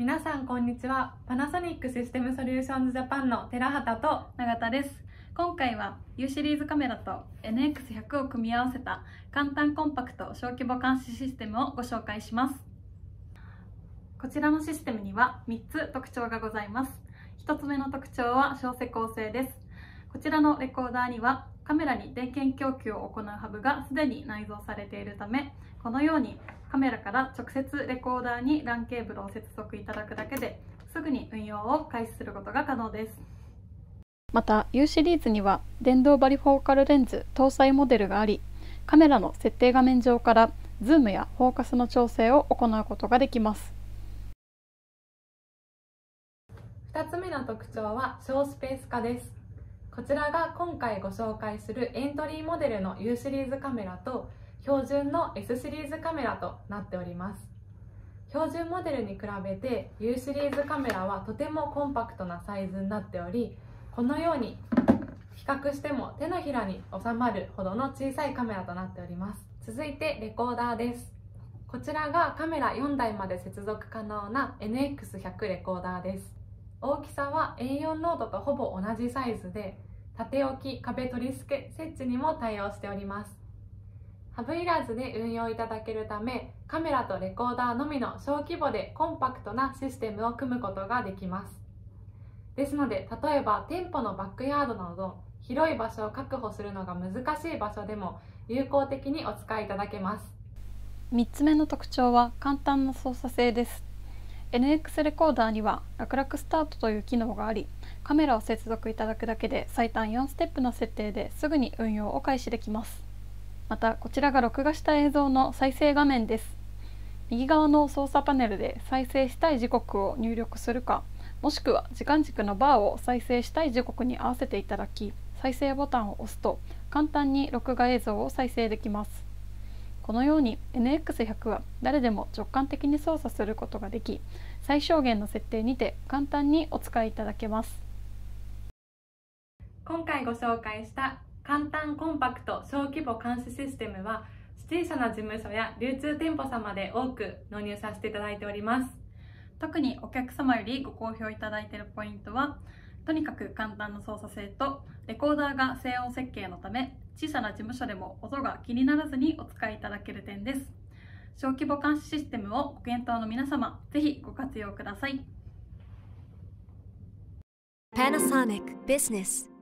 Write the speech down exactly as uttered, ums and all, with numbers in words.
皆さんこんにちは。パナソニックシステムソリューションズジャパンの寺畑と永田です。今回は U シリーズカメラと エヌエックスひゃく を組み合わせた簡単コンパクト小規模監視システムをご紹介します。こちらのシステムにはみっつ特徴がございます。ひとつめの特徴は小施工性です。こちらのレコーダーにはカメラに電源供給を行うハブがすでに内蔵されているため、このようにカメラから直接レコーダーに ラン ケーブルを接続いただくだけですぐに運用を開始することが可能です。また U シリーズには電動バリフォーカルレンズ搭載モデルがあり、カメラの設定画面上からズームやフォーカスの調整を行うことができます。 ふたつめの特徴は小スペース化です。こちらが今回ご紹介するエントリーモデルの U シリーズカメラと標準の エス シリーズカメラとなっております。標準モデルに比べて U シリーズカメラはとてもコンパクトなサイズになっており、このように比較しても手のひらに収まるほどの小さいカメラとなっております。続いてレコーダーです。こちらがカメラよんだいまで接続可能な エヌエックスひゃく レコーダーです。大きさは エーよん ノートとほぼ同じサイズで、縦置き、壁取り付け、設置にも対応しております。ハブいらずで運用いただけるため、カメラとレコーダーのみの小規模でコンパクトなシステムを組むことができます。ですので、例えば店舗のバックヤードなど広い場所を確保するのが難しい場所でも有効的にお使いいただけます。 みっつめの特徴は簡単な操作性です。エヌエックス レコーダーには楽々スタートという機能があり、カメラを接続いただくだけで最短よんステップの設定ですぐに運用を開始できます。またこちらが録画した映像の再生画面です。右側の操作パネルで再生したい時刻を入力するか、もしくは時間軸のバーを再生したい時刻に合わせていただき、再生ボタンを押すと簡単に録画映像を再生できます。このように エヌエックスひゃく は誰でも直感的に操作することができ、最小限の設定にて簡単にお使いいただけます。 今回ご紹介した簡単コンパクト小規模監視システムは、小さな事務所や流通店舗様で多く納入させていただいております。 特にお客様よりご好評いただいているポイントは、とにかく簡単な操作性とレコーダーが静音設計のため、小さな事務所でも音が気にならずにお使いいただける点です。小規模監視システムをご検討の皆様、ぜひご活用ください。 Panasonic Business